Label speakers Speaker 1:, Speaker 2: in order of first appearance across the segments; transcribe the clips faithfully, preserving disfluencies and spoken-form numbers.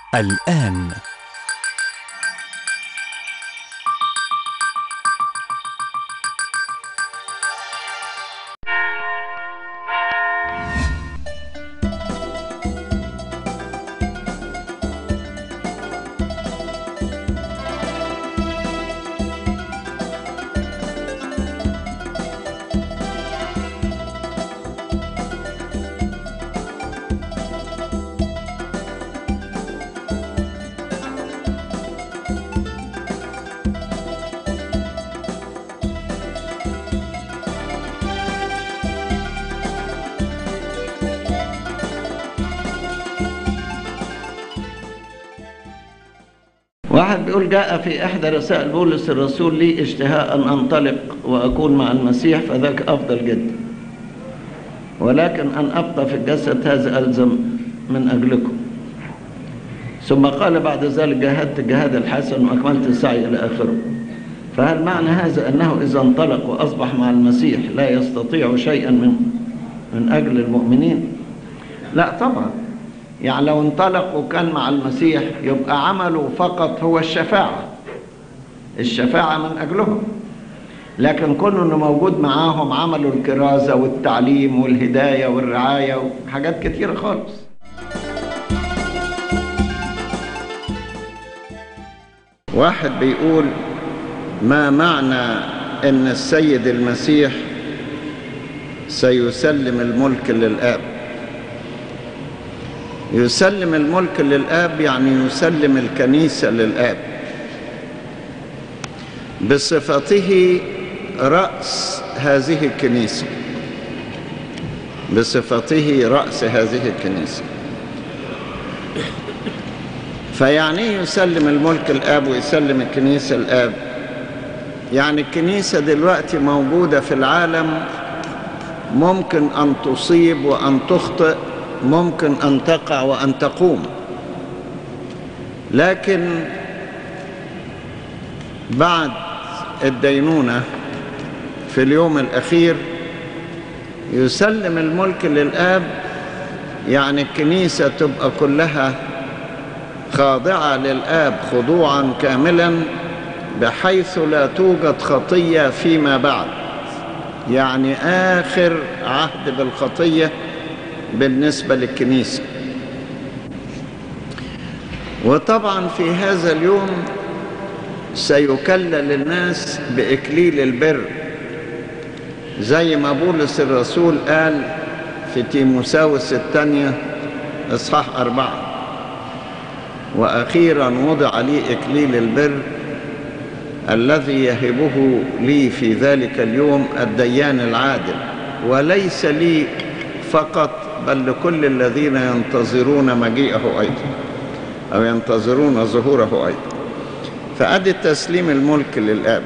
Speaker 1: الآن
Speaker 2: واحد بيقول: جاء في إحدى رسائل بولس الرسول لي اشتهاء أن أنطلق وأكون مع المسيح فذاك أفضل جدا، ولكن أن أبقى في الجسد هذا ألزم من أجلكم. ثم قال بعد ذلك: جاهدت الجهاد الحسن وأكملت السعي إلى آخره. فهل معنى هذا أنه إذا انطلق وأصبح مع المسيح لا يستطيع شيئا من من أجل المؤمنين؟ لا طبعا، يعني لو انطلق وكان مع المسيح يبقى عمله فقط هو الشفاعة الشفاعة من أجلهم، لكن كونه أنه موجود معاهم عملوا الكرازة والتعليم والهداية والرعاية وحاجات كتيرة خالص. واحد بيقول: ما معنى أن السيد المسيح سيسلم الملك للآب؟ يسلم الملك للآب يعني يسلم الكنيسة للآب بصفته رأس هذه الكنيسة بصفته رأس هذه الكنيسة فيعني يسلم الملك الآب ويسلم الكنيسة الآب؟ يعني الكنيسة دلوقتي موجودة في العالم، ممكن أن تصيب وأن تخطئ، ممكن أن تقع وأن تقوم، لكن بعد الدينونة في اليوم الأخير يسلم الملك للآب، يعني الكنيسة تبقى كلها خاضعة للآب خضوعا كاملا بحيث لا توجد خطية فيما بعد، يعني آخر عهد بالخطية بالنسبة للكنيسة. وطبعا في هذا اليوم سيكلل الناس بإكليل البر زي ما بولس الرسول قال في تيموثاوس الثانية إصحاح أربعة: وأخيرا وضع لي إكليل البر الذي يهبه لي في ذلك اليوم الديان العادل، وليس لي فقط بل لكل الذين ينتظرون مجيئه أيضا أو ينتظرون ظهوره أيضا. فأدي تسليم الملك للآب،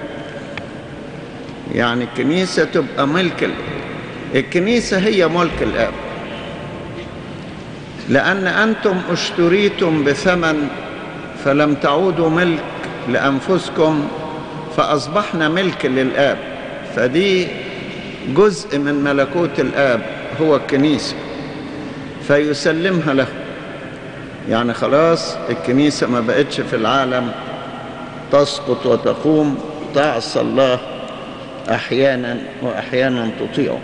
Speaker 2: يعني الكنيسة تبقى ملك الكنيسة هي ملك الآب، لأن أنتم اشتريتم بثمن فلم تعودوا ملك لأنفسكم فأصبحنا ملك للآب، فدي جزء من ملكوت الآب هو الكنيسة فيسلمها له. يعني خلاص الكنيسة ما بقتش في العالم تسقط وتقوم، تعصى الله أحيانا وأحيانا تطيعه.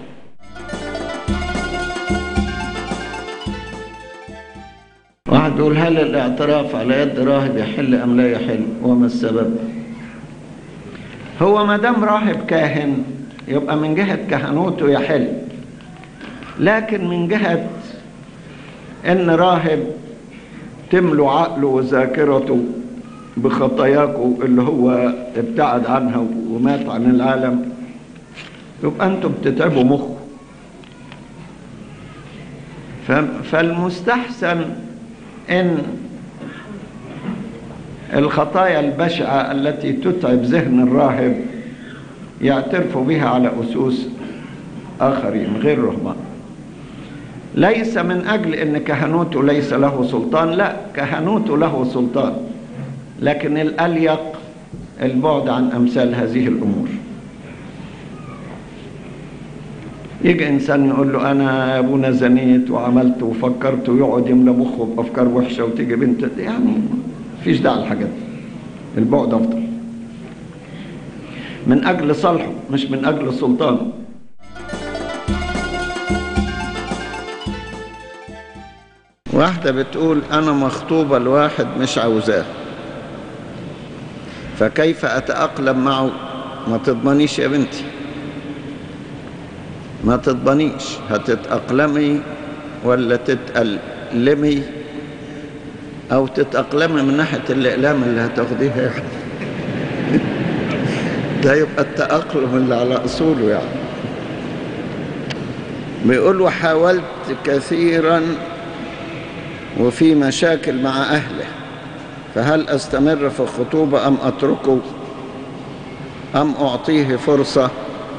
Speaker 2: واحد بيقول: هل الاعتراف على يد راهب يحل أم لا يحل؟ وما السبب؟ هو ما دام راهب كاهن يبقى من جهة كهنوته يحل، لكن من جهة ان راهب تملوا عقله وذاكرته بخطاياكم اللي هو ابتعد عنها ومات عن العالم، يبقى انتم بتتعبوا مخه. فالمستحسن ان الخطايا البشعة التي تتعب ذهن الراهب يعترفوا بها على أسوس آخرين غير رهبان، ليس من أجل أن كهنوته ليس له سلطان، لا، كهنوته له سلطان، لكن الأليق البعد عن أمثال هذه الأمور. يجي إنسان يقول له أنا يا أبونا زنيت وعملت وفكرت، ويقعد يملى مخه بأفكار وحشة، وتيجي بنت، يعني مفيش داعي للحاجات دي. البعد أفضل من أجل صالحه مش من أجل سلطانه. واحدة بتقول أنا مخطوبة لواحد مش عاوزاه، فكيف أتأقلم معه؟ ما تضمنيش يا بنتي، ما تضمنيش هتتأقلمي ولا تتألمي، أو تتأقلمي من ناحية الإقلام اللي هتاخديها يعني. ده يبقى التأقلم اللي على أصوله يعني. بيقول وحاولت كثيرا وفي مشاكل مع أهله، فهل أستمر في الخطوبة أم أتركه أم أعطيه فرصة؟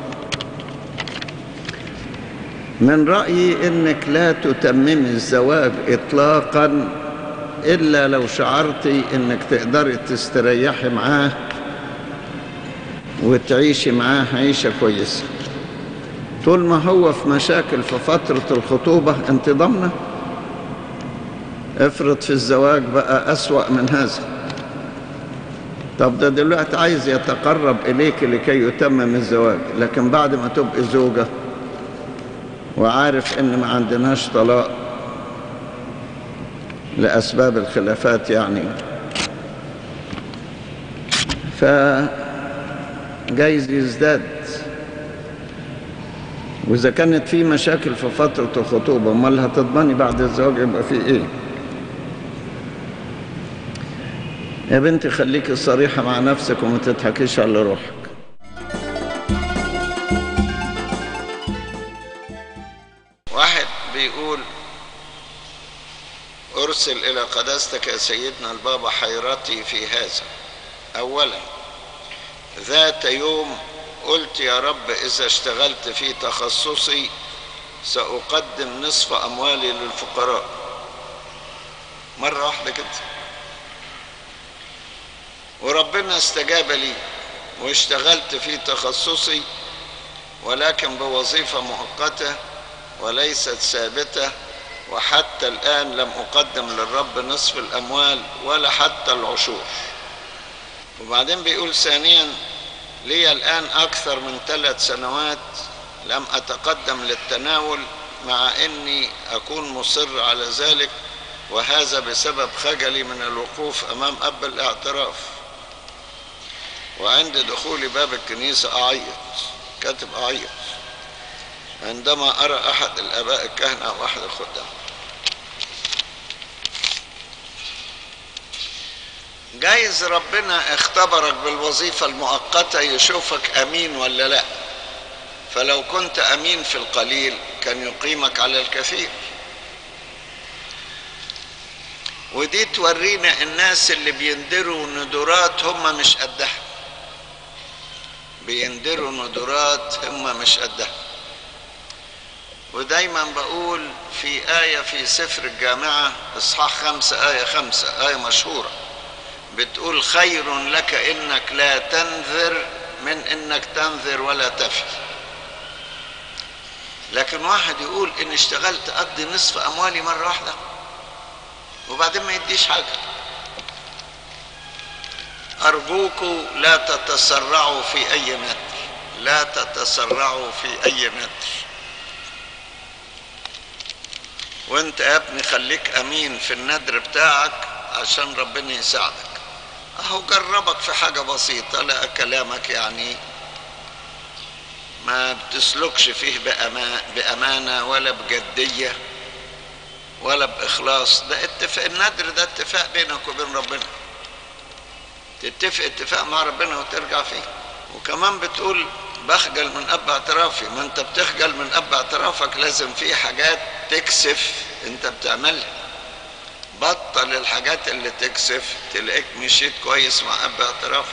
Speaker 2: من رأيي إنك لا تتممي الزواج إطلاقا إلا لو شعرتي إنك تقدري تستريحي معاه وتعيشي معاه عيشة كويسة. طول ما هو في مشاكل في فترة الخطوبة أنت ضامنة. افرض في الزواج بقى أسوأ من هذا. طب ده دلوقتي عايز يتقرب إليك لكي يتمم الزواج، لكن بعد ما تبقي زوجة وعارف إن ما عندناش طلاق لأسباب الخلافات يعني، فجايز يزداد. وإذا كانت في مشاكل في فترة الخطوبة، امال هتضمني بعد الزواج يبقى في إيه؟ يا بنتي خليكي صريحة مع نفسك وما تضحكيش على روحك. واحد بيقول أرسل إلى قداستك يا سيدنا البابا حيرتي في هذا. أولا، ذات يوم قلت يا رب إذا اشتغلت في تخصصي سأقدم نصف أموالي للفقراء. مرة واحدة كده، وربنا استجاب لي واشتغلت في تخصصي، ولكن بوظيفة مؤقتة وليست ثابتة، وحتى الآن لم أقدم للرب نصف الأموال ولا حتى العشور. وبعدين بيقول ثانيا، لي الآن أكثر من ثلاث سنوات لم أتقدم للتناول، مع أني أكون مصر على ذلك، وهذا بسبب خجلي من الوقوف أمام أب الاعتراف، وعند دخول باب الكنيسة أعيط. كاتب أعيط عندما أرى أحد الآباء الكهنة أو أحد الخدام. جايز ربنا اختبرك بالوظيفة المؤقتة يشوفك أمين ولا لا، فلو كنت أمين في القليل كان يقيمك على الكثير. ودي تورينا الناس اللي بيندروا ندرات هم مش قدها، بيندروا ندرات هم مش قدها. ودايما بقول في آية في سفر الجامعة إصحاح خمسة آية خمسة، آية مشهورة بتقول خير لك إنك لا تنذر من إنك تنذر ولا تفي. لكن واحد يقول إن اشتغلت أقضي نصف أموالي مرة واحدة وبعدين ما يديش حاجة. أرجوكوا لا تتسرعوا في أي نذر، لا تتسرعوا في أي نذر. وانت يا ابني خليك أمين في النذر بتاعك عشان ربنا يساعدك. اهو جربك في حاجة بسيطة، لا كلامك يعني ما بتسلكش فيه بأمانة ولا بجدية ولا بإخلاص. ده اتفاق، النذر ده اتفاق بينك وبين ربنا، تتفق اتفاق مع ربنا وترجع فيه. وكمان بتقول بخجل من أب اعترافي. ما انت بتخجل من أب اعترافك لازم في حاجات تكسف انت بتعملها. بطل الحاجات اللي تكسف، تلاقيك مشيت كويس مع أب اعترافك.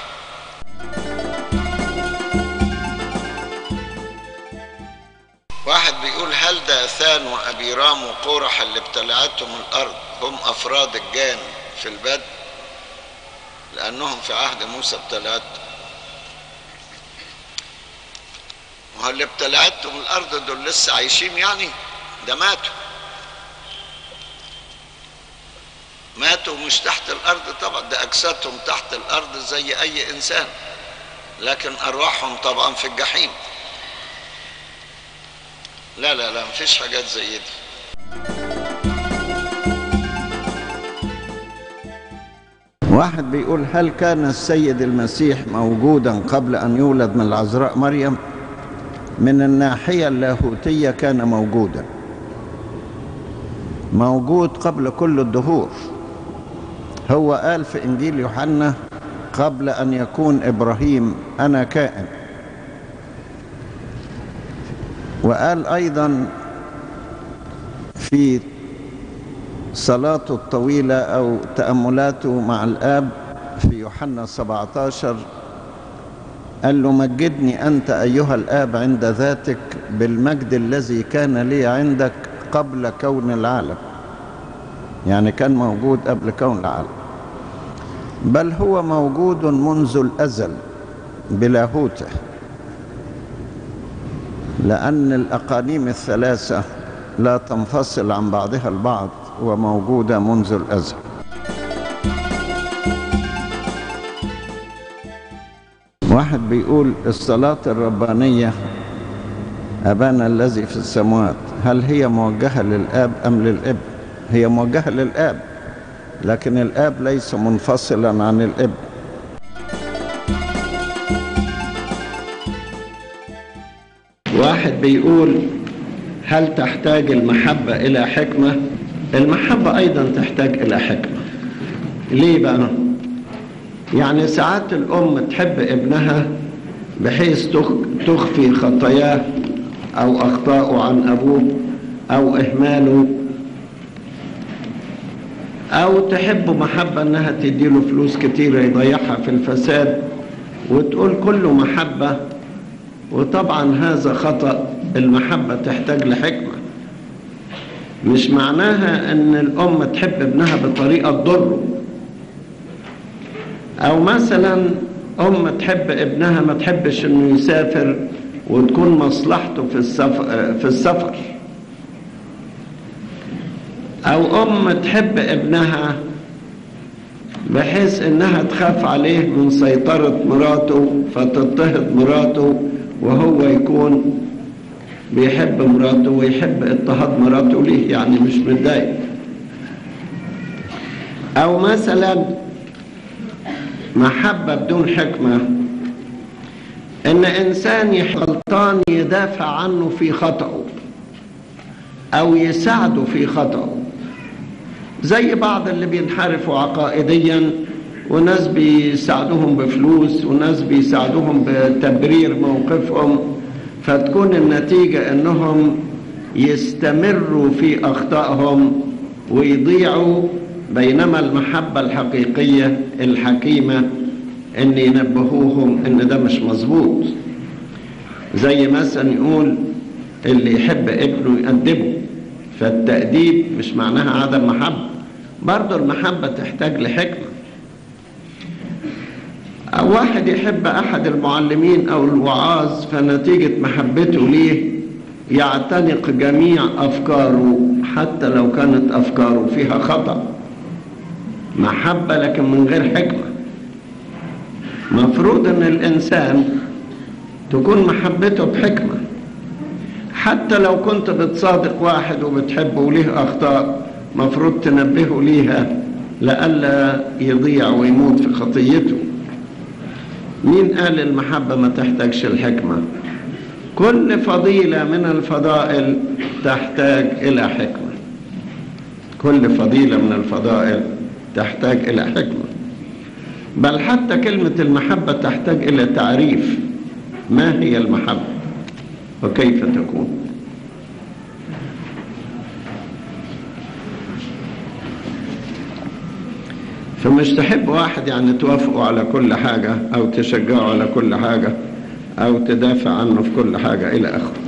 Speaker 2: واحد بيقول هل داثان وأبيرام وقورح اللي ابتلعتهم الأرض هم أفراد الجان في البدء؟ لأنهم في عهد موسى ابتلعتهم. ما هو اللي ابتلعتهم الارض دول لسه عايشين يعني؟ ده ماتوا ماتوا مش تحت الارض طبعا، ده اجسادهم تحت الارض زي اي انسان، لكن ارواحهم طبعا في الجحيم. لا لا لا مفيش حاجات زي دي. واحد بيقول: هل كان السيد المسيح موجودا قبل أن يولد من العذراء مريم؟ من الناحية اللاهوتية كان موجودا، موجود قبل كل الدهور. هو قال في إنجيل يوحنا: قبل أن يكون إبراهيم أنا كائن. وقال أيضا في صلاته الطويلة أو تأملاته مع الآب في يوحنا سبعة عشر، قال له: مجدني أنت أيها الآب عند ذاتك بالمجد الذي كان لي عندك قبل كون العالم. يعني كان موجود قبل كون العالم، بل هو موجود منذ الأزل بلاهوته، لأن الأقانيم الثلاثة لا تنفصل عن بعضها البعض وموجودة منذ الأزل. واحد بيقول: الصلاة الربانية أبانا الذي في السماوات، هل هي موجهة للآب أم للابن؟ هي موجهة للآب، لكن الآب ليس منفصلا عن الابن. واحد بيقول: هل تحتاج المحبة إلى حكمة؟ المحبة أيضا تحتاج إلى حكمة. ليه بقى؟ يعني ساعات الأم تحب ابنها بحيث تخفي خطاياه أو أخطاءه عن أبوه أو إهماله، أو تحب محبة أنها تديله فلوس كتيرة يضيعها في الفساد، وتقول كله محبة، وطبعا هذا خطأ. المحبة تحتاج لحكمة. مش معناها أن الأم تحب ابنها بطريقة تضره، أو مثلا أم تحب ابنها ما تحبش أنه يسافر وتكون مصلحته في السفر, في السفر أو أم تحب ابنها بحيث أنها تخاف عليه من سيطرة مراته فتضطهد مراته، وهو يكون بيحب مراته ويحب اضطهاد مراته ليه، يعني مش متضايق. أو مثلا محبة بدون حكمة، إن إنسان غلطان يدافع عنه في خطأه أو يساعده في خطأه، زي بعض اللي بينحرفوا عقائديا، وناس بيساعدوهم بفلوس وناس بيساعدوهم بتبرير موقفهم، فتكون النتيجة أنهم يستمروا في أخطائهم ويضيعوا. بينما المحبة الحقيقية الحكيمة أن ينبهوهم أن ده مش مظبوط. زي مثلا يقول اللي يحب ابنه يأدبه، فالتأديب مش معناها عدم محبة، برضو المحبة تحتاج لحكمة. أو واحد يحب أحد المعلمين أو الوعاظ، فنتيجة محبته ليه يعتنق جميع أفكاره حتى لو كانت أفكاره فيها خطأ. محبة لكن من غير حكمة. مفروض أن الإنسان تكون محبته بحكمة، حتى لو كنت بتصادق واحد وبتحبه وليه أخطاء مفروض تنبهه ليها لئلا يضيع ويموت في خطيته. مين قال المحبة ما تحتاجش الحكمة؟ كل فضيلة من الفضائل تحتاج إلى حكمة. كل فضيلة من الفضائل تحتاج إلى حكمة. بل حتى كلمة المحبة تحتاج إلى تعريف. ما هي المحبة وكيف تكون؟ فمش تحب واحد يعني توافقه على كل حاجة أو تشجعه على كل حاجة أو تدافع عنه في كل حاجة إلى آخره.